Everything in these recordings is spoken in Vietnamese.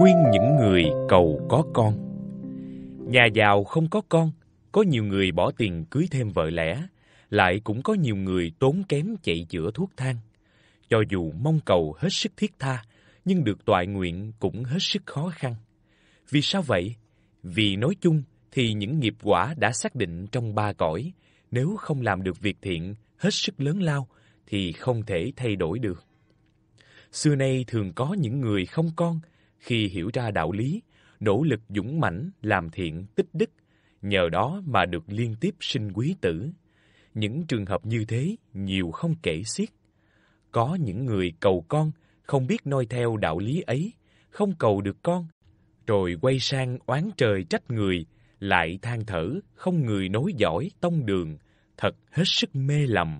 khuyên những người cầu có con. Nhà giàu không có con, có nhiều người bỏ tiền cưới thêm vợ lẽ, lại cũng có nhiều người tốn kém chạy chữa thuốc thang. Cho dù mong cầu hết sức thiết tha, nhưng được toại nguyện cũng hết sức khó khăn. Vì sao vậy? Vì nói chung thì những nghiệp quả đã xác định trong ba cõi, nếu không làm được việc thiện hết sức lớn lao thì không thể thay đổi được. Xưa nay thường có những người không con, khi hiểu ra đạo lý, nỗ lực dũng mãnh làm thiện tích đức, nhờ đó mà được liên tiếp sinh quý tử. Những trường hợp như thế nhiều không kể xiết. Có những người cầu con, không biết noi theo đạo lý ấy, không cầu được con, rồi quay sang oán trời trách người, lại than thở không người nối dõi tông đường, thật hết sức mê lầm.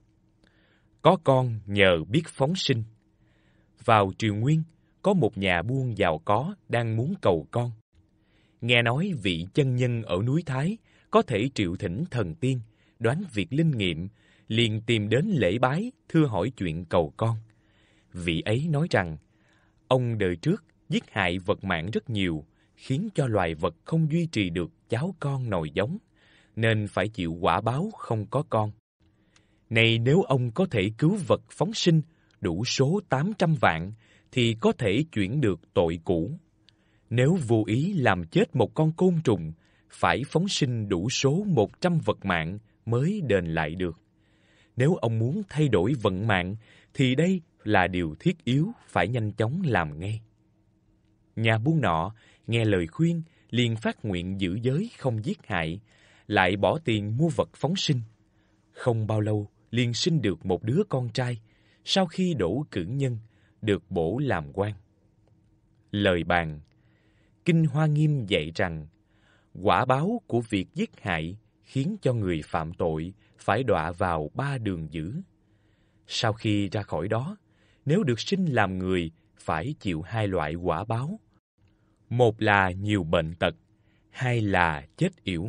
Có con nhờ biết phóng sinh. Vào triều Nguyên, có một nhà buôn giàu có đang muốn cầu con. Nghe nói vị chân nhân ở núi Thái có thể triệu thỉnh thần tiên, đoán việc linh nghiệm, liền tìm đến lễ bái, thưa hỏi chuyện cầu con. Vị ấy nói rằng, ông đời trước giết hại vật mạng rất nhiều, khiến cho loài vật không duy trì được cháu con nòi giống, nên phải chịu quả báo không có con. Này nếu ông có thể cứu vật phóng sinh đủ số 800 vạn, thì có thể chuyển được tội cũ. Nếu vô ý làm chết một con côn trùng, phải phóng sinh đủ số 100 vật mạng mới đền lại được. Nếu ông muốn thay đổi vận mạng, thì đây là điều thiết yếu phải nhanh chóng làm ngay. Nhà buôn nọ nghe lời khuyên, liền phát nguyện giữ giới không giết hại, lại bỏ tiền mua vật phóng sinh. Không bao lâu, liền sinh được một đứa con trai, sau khi đỗ cử nhân, được bổ làm quan. Lời bàn: Kinh Hoa Nghiêm dạy rằng, quả báo của việc giết hại khiến cho người phạm tội phải đọa vào 3 đường dữ. Sau khi ra khỏi đó, nếu được sinh làm người, phải chịu 2 loại quả báo. Một là nhiều bệnh tật, 2 là chết yểu.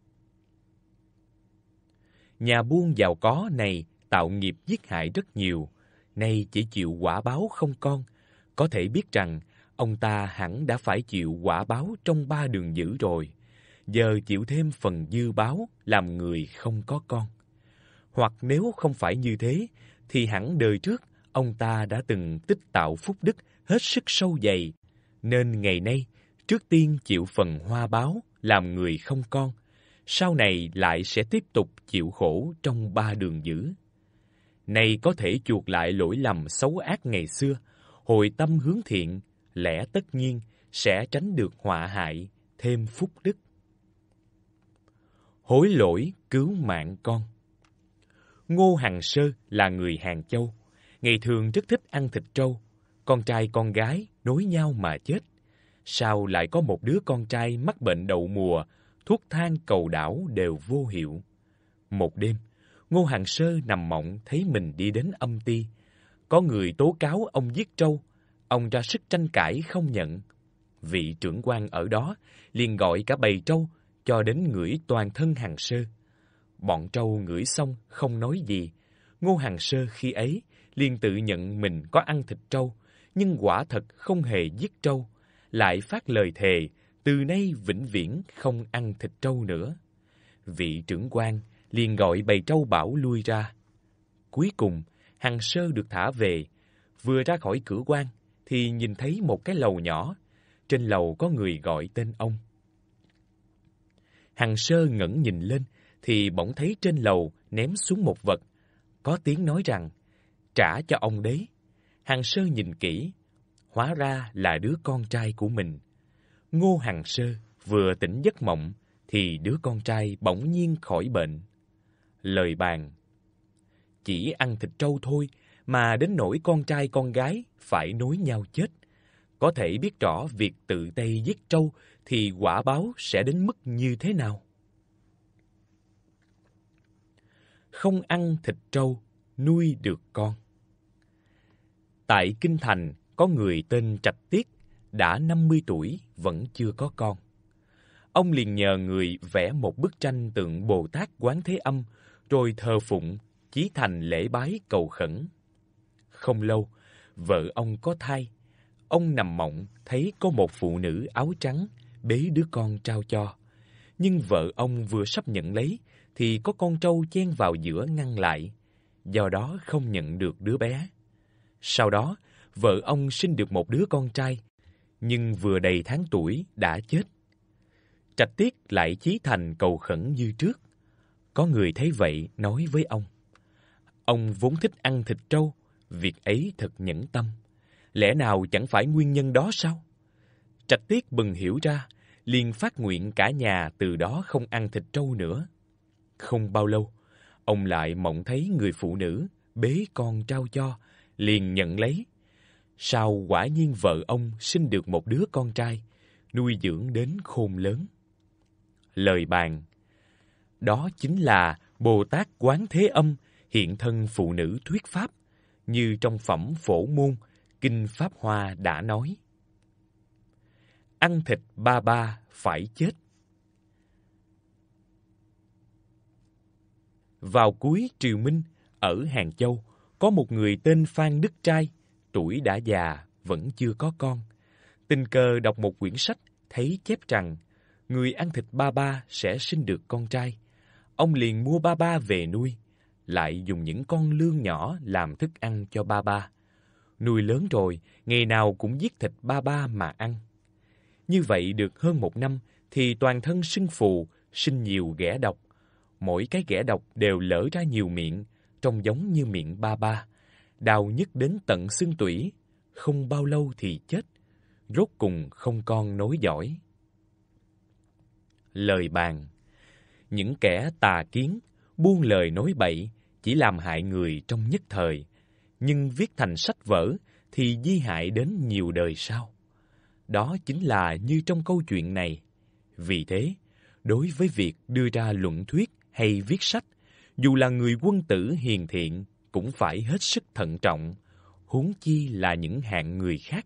Nhà buôn giàu có này tạo nghiệp giết hại rất nhiều, nay chỉ chịu quả báo không con, có thể biết rằng ông ta hẳn đã phải chịu quả báo trong 3 đường dữ rồi, giờ chịu thêm phần dư báo làm người không có con. Hoặc nếu không phải như thế, thì hẳn đời trước ông ta đã từng tích tạo phúc đức hết sức sâu dày, nên ngày nay trước tiên chịu phần hoa báo làm người không con, sau này lại sẽ tiếp tục chịu khổ trong 3 đường dữ. Này có thể chuộc lại lỗi lầm xấu ác ngày xưa, hồi tâm hướng thiện, lẽ tất nhiên sẽ tránh được họa hại, thêm phúc đức. Hối lỗi cứu mạng con. Ngô Hằng Sơ là người Hàng Châu, ngày thường rất thích ăn thịt trâu, con trai con gái nối nhau mà chết. Sau lại có một đứa con trai mắc bệnh đậu mùa, thuốc thang cầu đảo đều vô hiệu. Một đêm, Ngô Hằng Sơ nằm mộng thấy mình đi đến âm ty. Có người tố cáo ông giết trâu, ông ra sức tranh cãi không nhận. Vị trưởng quan ở đó liền gọi cả bầy trâu cho đến ngửi toàn thân Hằng Sơ. Bọn trâu ngửi xong không nói gì. Ngô Hằng Sơ khi ấy liền tự nhận mình có ăn thịt trâu, nhưng quả thật không hề giết trâu, lại phát lời thề từ nay vĩnh viễn không ăn thịt trâu nữa. Vị trưởng quan liền gọi bầy trâu bảo lui ra. Cuối cùng, Hằng Sơ được thả về. Vừa ra khỏi cửa quan, thì nhìn thấy một cái lầu nhỏ. Trên lầu có người gọi tên ông. Hằng Sơ ngẩng nhìn lên, thì bỗng thấy trên lầu ném xuống một vật. Có tiếng nói rằng, trả cho ông đấy. Hằng Sơ nhìn kỹ, hóa ra là đứa con trai của mình. Ngô Hằng Sơ vừa tỉnh giấc mộng, thì đứa con trai bỗng nhiên khỏi bệnh. Lời bàn: Chỉ ăn thịt trâu thôi, mà đến nỗi con trai con gái phải nối nhau chết. Có thể biết rõ việc tự tay giết trâu thì quả báo sẽ đến mức như thế nào. Không ăn thịt trâu, nuôi được con. Tại Kinh Thành, có người tên Trạch Tiết, đã 50 tuổi vẫn chưa có con. Ông liền nhờ người vẽ một bức tranh tượng Bồ Tát Quán Thế Âm, rồi thờ phụng, chí thành lễ bái cầu khẩn. Không lâu, vợ ông có thai. ông nằm mộng thấy có một phụ nữ áo trắng bế đứa con trao cho. Nhưng vợ ông vừa sắp nhận lấy thì có con trâu chen vào giữa ngăn lại, do đó không nhận được đứa bé. Sau đó, vợ ông sinh được một đứa con trai, nhưng vừa đầy tháng tuổi đã chết. Trạch Tiết lại chí thành cầu khẩn như trước. Có người thấy vậy nói với ông: ông vốn thích ăn thịt trâu, việc ấy thật nhẫn tâm. Lẽ nào chẳng phải nguyên nhân đó sao? Trạch Tiết bừng hiểu ra, liền phát nguyện cả nhà từ đó không ăn thịt trâu nữa. Không bao lâu, ông lại mộng thấy người phụ nữ bế con trao cho, liền nhận lấy. Sau quả nhiên vợ ông sinh được một đứa con trai, nuôi dưỡng đến khôn lớn. Lời bàn: đó chính là Bồ Tát Quán Thế Âm hiện thân phụ nữ thuyết pháp, như trong phẩm Phổ Môn, Kinh Pháp Hoa đã nói. Ăn thịt ba ba phải chết. Vào cuối triều Minh, ở Hàng Châu, có một người tên Phan Đức Trai, tuổi đã già, vẫn chưa có con. Tình cờ đọc một quyển sách, thấy chép rằng, người ăn thịt ba ba sẽ sinh được con trai. Ông liền mua ba ba về nuôi, lại dùng những con lươn nhỏ làm thức ăn cho ba ba. Nuôi lớn rồi, ngày nào cũng giết thịt ba ba mà ăn. Như vậy được hơn 1 năm, thì toàn thân sưng phù, sinh nhiều ghẻ độc. Mỗi cái ghẻ độc đều lở ra nhiều miệng, trông giống như miệng ba ba. Đau nhức đến tận xương tủy, không bao lâu thì chết. Rốt cùng không con nối dõi. Lời bàn: những kẻ tà kiến, buông lời nói bậy, chỉ làm hại người trong nhất thời, nhưng viết thành sách vở thì di hại đến nhiều đời sau. Đó chính là như trong câu chuyện này. Vì thế, đối với việc đưa ra luận thuyết hay viết sách, dù là người quân tử hiền thiện cũng phải hết sức thận trọng, huống chi là những hạng người khác.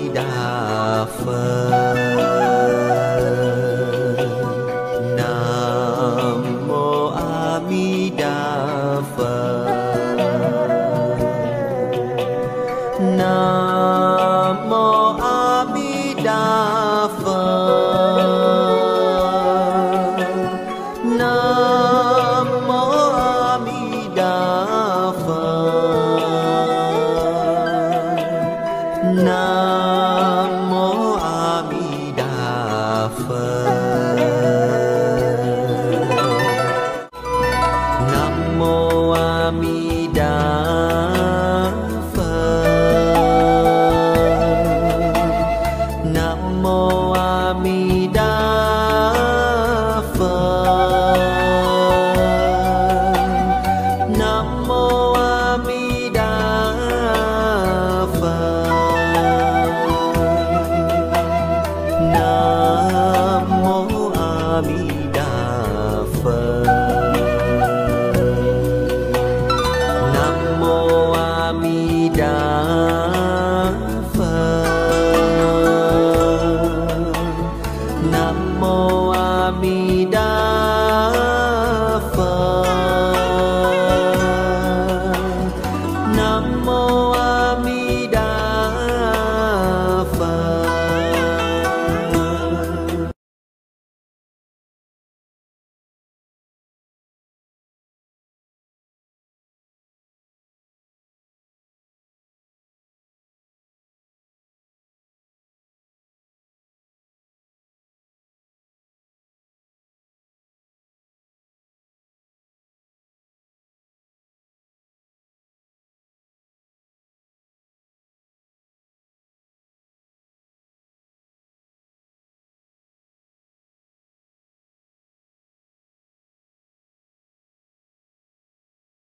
Nam Đà Phật. Nam mô A Di Đà Phật. Nam mô A Di Đà Phật. Nam mô A Di Đà Phật. Nam mô A Di Đà Phật. Nam mô A Di Đà Phật. Nam mô A Di